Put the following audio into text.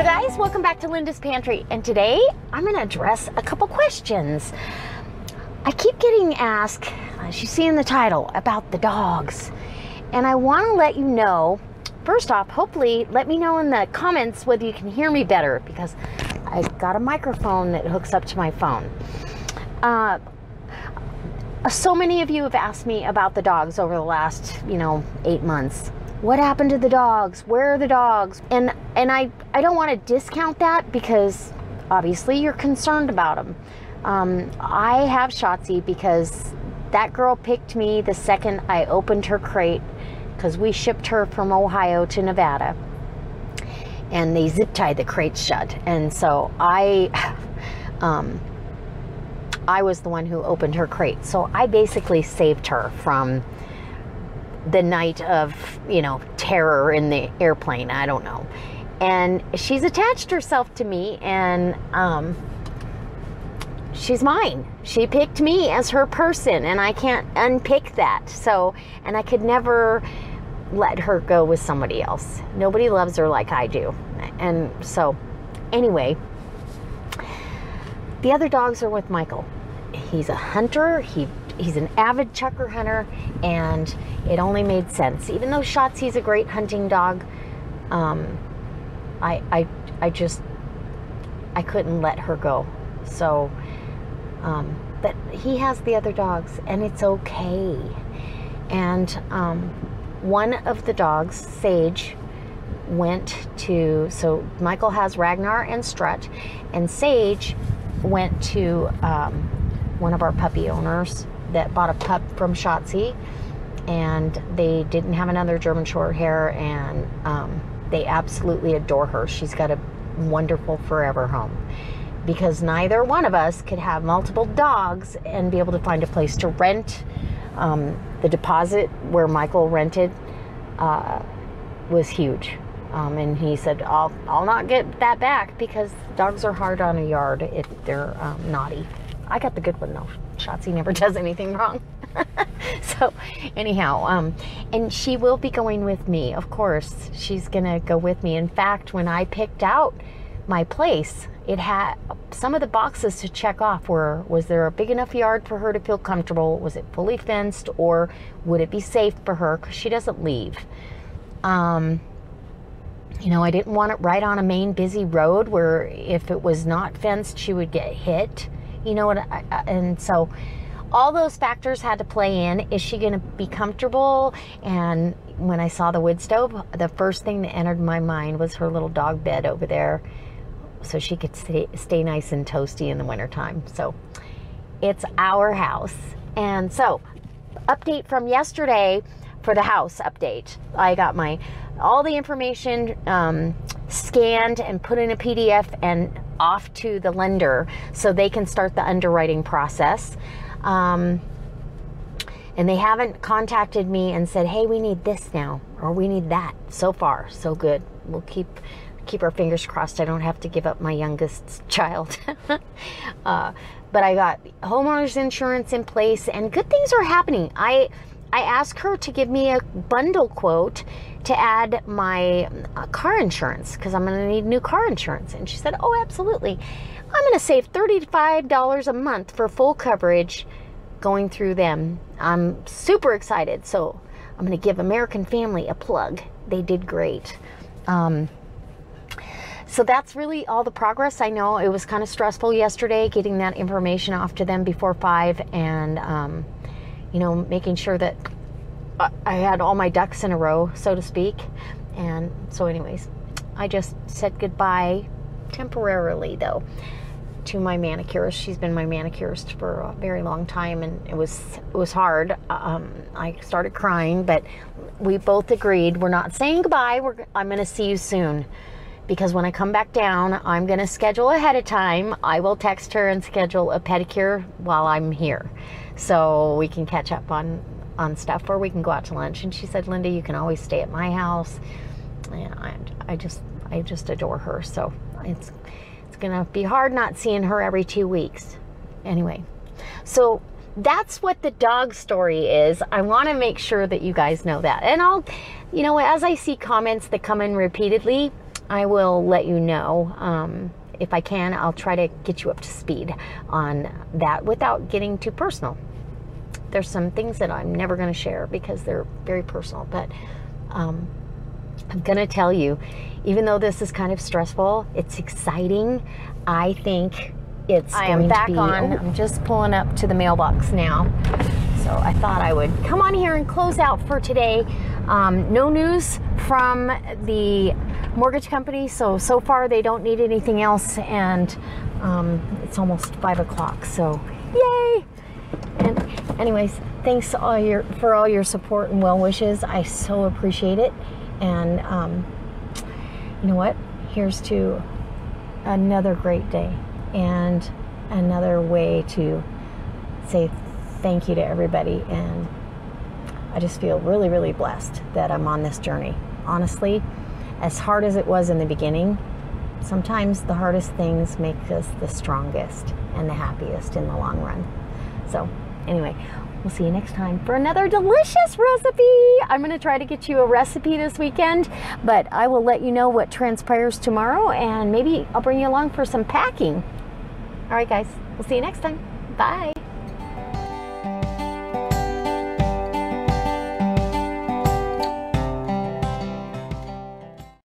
guys, welcome back to Linda's Pantry, and today I'm going to address a couple questions. I keep getting asked, as you see in the title, about the dogs, and I want to let you know, first off, hopefully let me know in the comments whether you can hear me better, because I've got a microphone that hooks up to my phone. So many of you have asked me about the dogs over the last, 8 months. What happened to the dogs? Where are the dogs? And I don't want to discount that, because obviously you're concerned about them. I have Shotzy because that girl picked me the second I opened her crate, because we shipped her from Ohio to Nevada, and they zip tied the crate shut. And so I was the one who opened her crate. So I basically saved her from the night of, terror in the airplane. I don't know. And she's attached herself to me, and she's mine. She picked me as her person, and I can't unpick that. So, and I could never let her go with somebody else. Nobody loves her like I do. And so, anyway, the other dogs are with Michael. He's a hunter. He's an avid chucker hunter, and it only made sense. Even though Shotzy's a great hunting dog, I couldn't let her go. So, but he has the other dogs, and it's okay. And one of the dogs, Sage, went to, so Michael has Ragnar and Strut, and Sage went to one of our puppy owners that bought a pup from Shotzy, and they didn't have another German short hair, and they absolutely adore her. She's got a wonderful forever home, because neither one of us could have multiple dogs and be able to find a place to rent. The deposit where Michael rented was huge, and he said, I'll not get that back, because dogs are hard on a yard if they're naughty. I got the good one though. Shotzy never does anything wrong. So anyhow, and she will be going with me, of course. She's gonna go with me. In fact, when I picked out my place, it had some of the boxes to check off were, was there a big enough yard for her to feel comfortable? Was it fully fenced, or would it be safe for her, because she doesn't leave? I didn't want it right on a main busy road where if it was not fenced, she would get hit. And so all those factors had to play in. Is she going to be comfortable? And when I saw the wood stove, the first thing that entered my mind was her little dog bed over there, so she could stay nice and toasty in the wintertime. So it's our house. And so, update from yesterday for the house update. I got all the information scanned and put in a PDF and off to the lender so they can start the underwriting process. And they haven't contacted me and said, hey, we need this now, or we need that. So far, so good. We'll keep our fingers crossed I don't have to give up my youngest child. But I got homeowners insurance in place, and good things are happening. I asked her to give me a bundle quote to add my car insurance, because I'm going to need new car insurance. And she said, oh, absolutely. I'm going to save $35 a month for full coverage going through them. I'm super excited. So I'm going to give American Family a plug. They did great. So that's really all the progress. I know it was kind of stressful yesterday getting that information off to them before 5, and making sure that I had all my ducks in a row, so to speak. And so anyways, I just said goodbye temporarily though to my manicurist. She's been my manicurist for a very long time, and it was hard. I started crying, but we both agreed we're not saying goodbye. I'm going to see you soon, because when I come back down, I'm going to schedule ahead of time. I will text her and schedule a pedicure while I'm here, so we can catch up on stuff, or we can go out to lunch. And she said, Linda, you can always stay at my house. And I just adore her. So it's gonna be hard not seeing her every 2 weeks. Anyway, so that's what the dog story is. I want to make sure that you guys know that. And I'll, as I see comments that come in repeatedly, I will let you know. If I can, I'll try to get you up to speed on that without getting too personal. There's some things that I'm never going to share because they're very personal, but I'm going to tell you, even though this is kind of stressful, it's exciting. I think it's going to be... I'm just pulling up to the mailbox now. So I thought I would come on here and close out for today. No news from the mortgage company, so far they don't need anything else, and it's almost 5 o'clock, so yay! And anyways, thanks for all your support and well wishes. I so appreciate it. And you know what? Here's to another great day and another way to say thank you to everybody. And I just feel really, really blessed that I'm on this journey. Honestly, as hard as it was in the beginning, sometimes the hardest things make us the strongest and the happiest in the long run. So anyway, we'll see you next time for another delicious recipe. I'm going to try to get you a recipe this weekend, but I will let you know what transpires tomorrow, and maybe I'll bring you along for some packing. All right, guys, we'll see you next time. Bye.